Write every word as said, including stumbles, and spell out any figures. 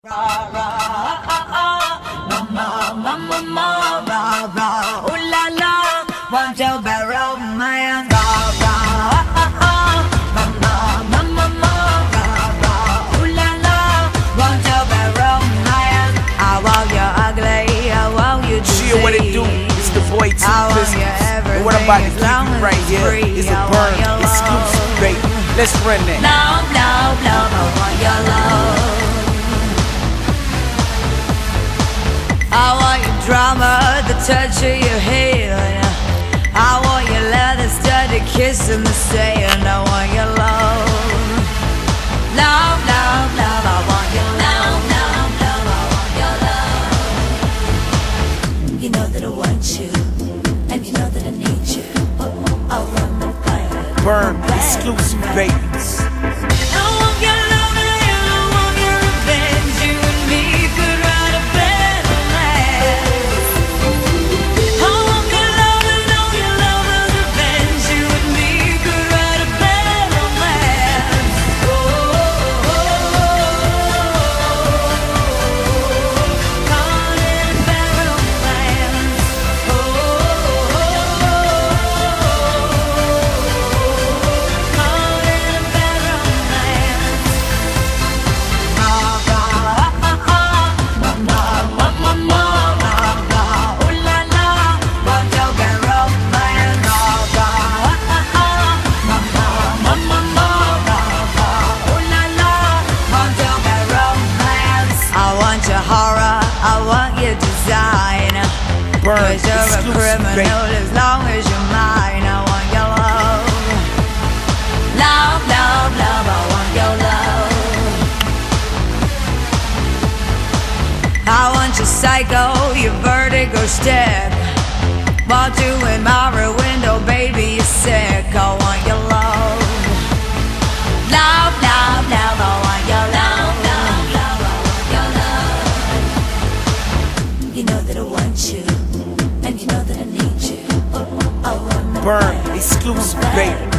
Ra ra ah ah, mama mama mama ra ra, ooh la la, want you be romance. Ra ra ah ah, mama mama mama ra ra, ooh la la, want you be romance. I want you ugly, I want you to see. See what it do? It's the boy T Business. And what I'm about to give you right here is a burn exclusive, baby. Let's run that. Love, love, love, I want your love. I want your drama, the touch of your hair. I want your leather studded kiss in the sand. I want your love. Love, love, love, I want your love. Love, love, I want your love. You know that I want you, and you know that I need you. I'll run the fire. Burn exclusive, babies. I want your design. Burn, cause you're a criminal, baby. As long as you're mine. I want your love. Love, love, love, I want your love. I want your psycho, your vertigo stick. While doing my rear window, baby, you're sick. I want your love. Love, love, love, I want your love. You know that I want you, and you know that I need you. I'll run the Burn exclusive, baby.